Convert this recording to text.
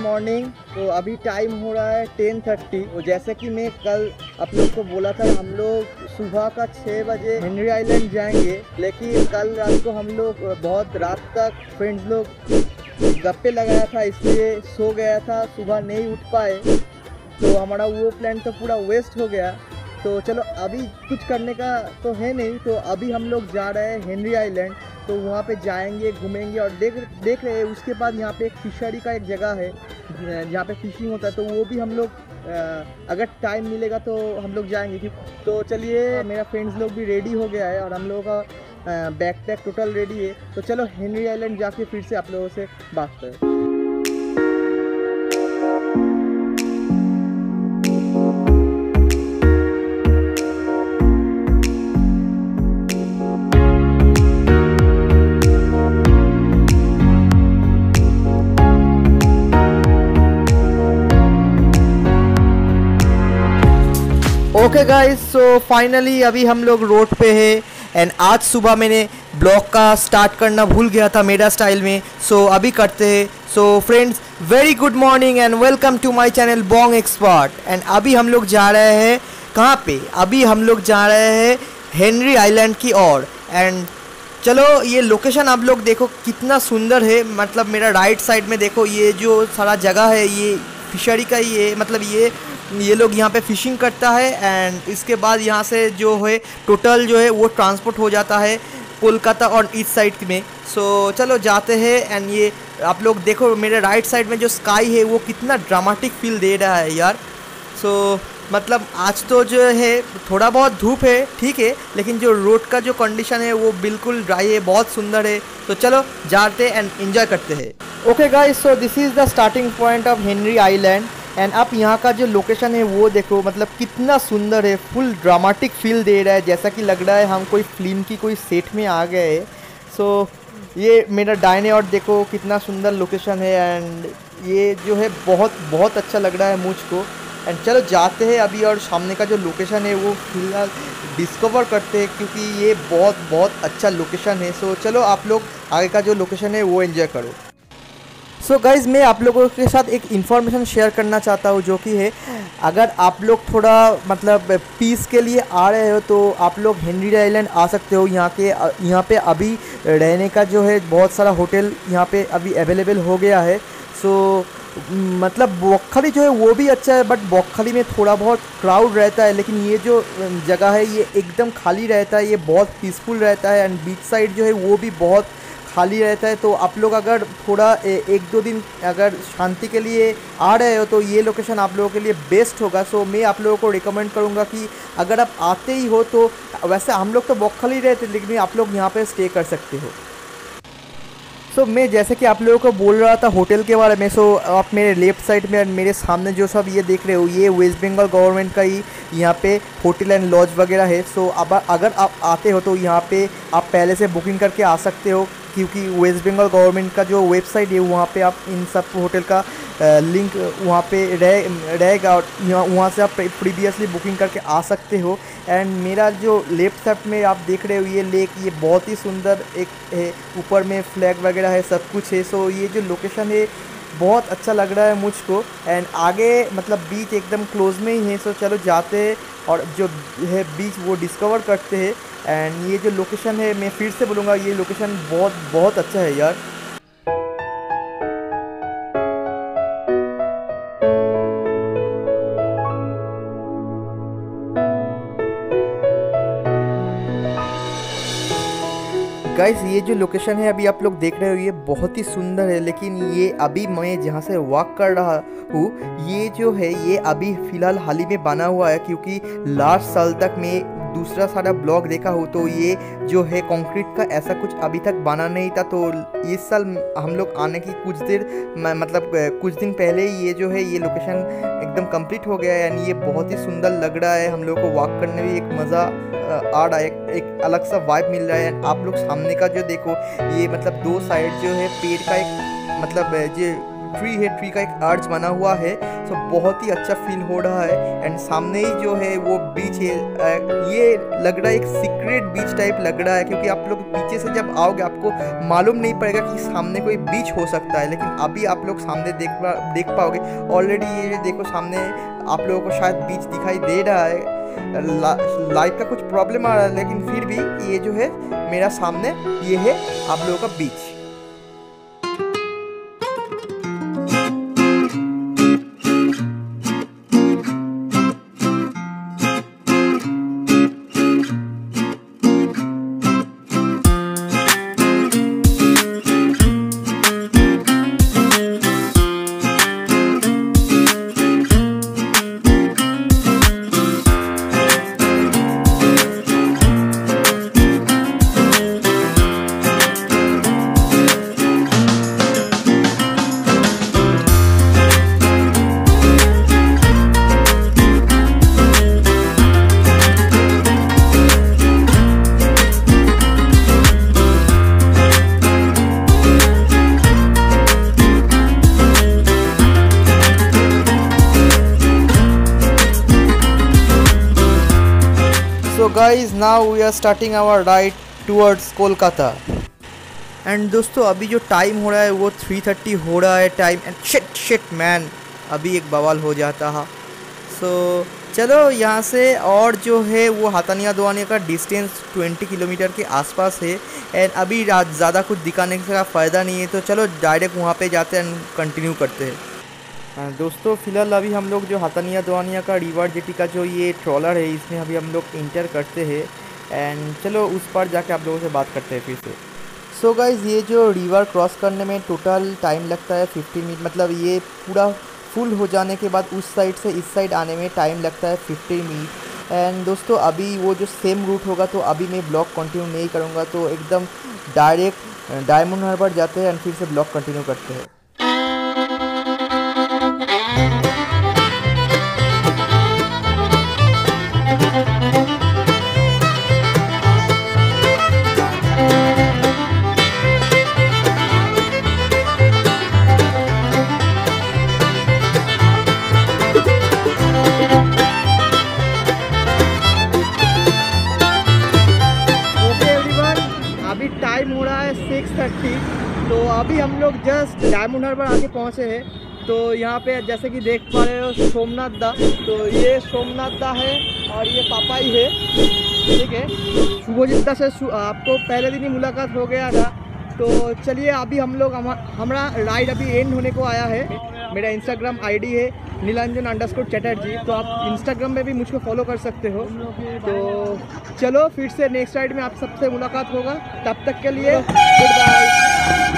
Morning. तो अभी time हो रहा है 10:30। तो जैसे कि मैं कल आप लोग को बोला था, हम लोग सुबह का 6 बजे हेनरी आइलैंड जाएंगे, लेकिन कल रात को हम लोग बहुत रात तक फ्रेंड्स लोग गप्पे लगाया था, इसलिए सो गया था, सुबह नहीं उठ पाए। तो हमारा वो प्लान तो पूरा वेस्ट हो गया। तो चलो अभी कुछ करने का तो है नहीं, तो अभी हम लोग जा रहे हैं हेनरी आइलैंड। तो वहाँ पे जाएंगे, घूमेंगे और देख रहे हैं। उसके बाद यहाँ पे एक फिशरी का एक जगह है जहाँ पे फिशिंग होता है, तो वो भी हम लोग अगर टाइम मिलेगा तो हम लोग जाएंगे। तो चलिए, मेरा फ्रेंड्स लोग भी रेडी हो गया है और हम लोगों का बैग पैक टोटल रेडी है। तो चलो हेनरी आइलैंड जाके फिर से आप लोगों से बात करें। ओके गाइस, सो फाइनली अभी हम लोग रोड पे है। एंड आज सुबह मैंने ब्लॉग का स्टार्ट करना भूल गया था मेरा स्टाइल में, सो अभी करते हैं। So friends, very good morning and welcome to my channel Bong Expert. And अभी हम लोग जा रहे हैं कहाँ पे? अभी हम लोग जा रहे हैं हेनरी आइलैंड की ओर। एंड चलो, ये लोकेशन आप लोग देखो कितना सुंदर है। मतलब मेरा राइट साइड में देखो, ये जो सारा जगह है ये फिशरी का ही है। मतलब ये लोग यहाँ पे फिशिंग करता है एंड इसके बाद यहाँ से जो है टोटल जो है वो ट्रांसपोर्ट हो जाता है कोलकाता और ईस्ट साइड में। सो चलो जाते हैं। एंड ये आप लोग देखो मेरे राइट साइड में जो स्काई है वो कितना ड्रामेटिक फील दे रहा है यार। सो मतलब आज तो जो है थोड़ा बहुत धूप है, ठीक है, लेकिन जो रोड का जो कंडीशन है वो बिल्कुल ड्राई है, बहुत सुंदर है। तो चलो जाते एंड एंजॉय करते हैं। Okay guys, so this is the starting point of Henry Island. And आप यहाँ का जो लोकेशन है वो देखो, मतलब कितना सुंदर है, फुल ड्रामेटिक फील दे रहा है, जैसा कि लग रहा है हम कोई फिल्म की कोई सेट में आ गए हैं। सो ये मेरा दाहिने और देखो कितना सुंदर लोकेशन है। एंड ये जो है बहुत अच्छा लग रहा है मुझको। एंड चलो जाते हैं अभी और सामने का जो लोकेशन है वो फिलहाल डिस्कवर करते हैं, क्योंकि ये बहुत अच्छा लोकेशन है। सो चलो आप लोग आगे का जो लोकेशन है वो एंजॉय करो। सो गाइज़, मैं आप लोगों के साथ एक इन्फॉर्मेशन शेयर करना चाहता हूँ, जो कि है अगर आप लोग थोड़ा मतलब पीस के लिए आ रहे हो तो आप लोग हेनरी आइलैंड आ सकते हो। यहाँ पे अभी रहने का जो है बहुत सारा होटल यहाँ पे अभी अवेलेबल हो गया है। सो मतलब बौखली जो है वो भी अच्छा है, बट बौखली में थोड़ा बहुत क्राउड रहता है, लेकिन ये जो जगह है ये एकदम खाली रहता है, ये बहुत पीसफुल रहता है। एंड बीच साइड जो है वो भी बहुत खाली रहता है। तो आप लोग अगर थोड़ा 1-2 दिन अगर शांति के लिए आ रहे हो तो ये लोकेशन आप लोगों के लिए बेस्ट होगा। सो मैं आप लोगों को रिकमेंड करूँगा कि अगर आप आते ही हो तो, वैसे हम लोग तो बौखली रहते, लेकिन आप लोग यहाँ पे स्टे कर सकते हो। सो मैं जैसे कि आप लोगों को बोल रहा था होटल के बारे में। सो आप मेरे लेफ़्ट साइड में मेरे सामने जो सब ये देख रहे हो, ये वेस्ट बंगाल गवर्नमेंट का ही यहाँ पे होटल एंड लॉज वगैरह है। सो अब अगर आप आते हो तो यहाँ पे आप पहले से बुकिंग करके आ सकते हो, क्योंकि वेस्ट बंगाल गवर्नमेंट का जो वेबसाइट है वहाँ पे आप इन सब होटल का लिंक वहाँ पे रहेगा और वहाँ से आप प्रीवियसली बुकिंग करके आ सकते हो। एंड मेरा जो लेफ्ट साइड में आप देख रहे हो ये लेक, ये बहुत ही सुंदर एक है, ऊपर में फ्लैग वगैरह है, सब कुछ है। सो ये जो लोकेशन है बहुत अच्छा लग रहा है मुझको। एंड आगे मतलब बीच एकदम क्लोज में ही है। सो चलो जाते हैं और जो है बीच वो डिस्कवर करते हैं। एंड ये जो लोकेशन है, मैं फिर से बोलूँगा, ये लोकेशन बहुत अच्छा है यार। गाइस, ये जो लोकेशन है अभी आप लोग देख रहे हो ये बहुत ही सुंदर है, लेकिन ये अभी मैं जहाँ से वॉक कर रहा हूँ ये जो है ये अभी फ़िलहाल हाल ही में बना हुआ है, क्योंकि लास्ट साल तक मैं दूसरा सारा ब्लॉग देखा हूँ तो ये जो है कंक्रीट का ऐसा कुछ अभी तक बना नहीं था। तो इस साल हम लोग आने की कुछ दिन पहले ही ये जो है ये लोकेशन एकदम कंप्लीट हो गया है। यानी ये बहुत ही सुंदर लग रहा है, हम लोग को वॉक करने में एक मज़ा आ रहा है, एक अलग सा वाइब मिल रहा है। आप लोग सामने का जो देखो, ये मतलब 2 साइड जो है पेड़ का एक मतलब जो ट्री है, ट्री का एक आर्च बना हुआ है। सो बहुत ही अच्छा फील हो रहा है। एंड सामने ही जो है वो बीच है, ये लग रहा है एक सीक्रेट बीच टाइप लग रहा है, क्योंकि आप लोग पीछे से जब आओगे आपको मालूम नहीं पड़ेगा कि सामने कोई बीच हो सकता है, लेकिन अभी आप लोग सामने देख पाओगे। ऑलरेडी ये देखो सामने आप लोगों को शायद बीच दिखाई दे रहा है। लाइट का कुछ प्रॉब्लम आ रहा है, लेकिन फिर भी ये जो है मेरा सामने ये है आप लोगों का beach. So guys, now we are starting our ride towards Kolkata. And दोस्तों अभी जो टाइम हो रहा है वो 3:30 हो रहा है टाइम। एंड शिट मैन, अभी एक बवाल हो जाता है। सो चलो यहाँ से, और जो है वो हाथानिया दोआनिया का डिस्टेंस 20 किलोमीटर के आसपास है। एंड अभी ज़्यादा कुछ दिखाने का फ़ायदा नहीं है, तो चलो डायरेक्ट वहाँ पे जाते हैं एंड कंटिन्यू करते हैं। दोस्तों फ़िलहाल अभी हम लोग जो हाथानिया दोआनिया का रिवर जेटी का जो ये ट्रॉलर है, इसमें अभी हम लोग इंटर करते हैं। एंड चलो उस पर जाके आप लोगों से बात करते हैं फिर से। सो गाइज़, ये जो रिवर क्रॉस करने में टोटल टाइम लगता है 50 मिनट। मतलब ये पूरा फुल हो जाने के बाद उस साइड से इस साइड आने में टाइम लगता है 50 मिनट। एंड दोस्तों अभी वो जो सेम रूट होगा, तो अभी मैं ब्लॉग कंटिन्यू नहीं करूँगा, तो एकदम डायरेक्ट डायमंड हार्बर जाते हैं एंड फिर से ब्लॉग कंटिन्यू करते हैं। टाइम हो रहा है 6:30। तो अभी हम लोग जस्ट डायमंड हार्बर आके पहुँचे हैं। तो यहाँ पे जैसे कि देख पा रहे हो सोमनाथ दा, तो ये सोमनाथ दा है और ये पापाई है, ठीक है। शुभजीत दा से आपको पहले दिन ही मुलाकात हो गया था। तो चलिए अभी हम लोग हमारा राइड अभी एंड होने को आया है। मेरा इंस्टाग्राम आईडी है नीलांजन_चटर्जी, तो आप इंस्टाग्राम में भी मुझको फॉलो कर सकते हो। तो चलो फिर से नेक्स्ट राइड में आप सबसे मुलाकात होगा। तब तक के लिए गुड बाय।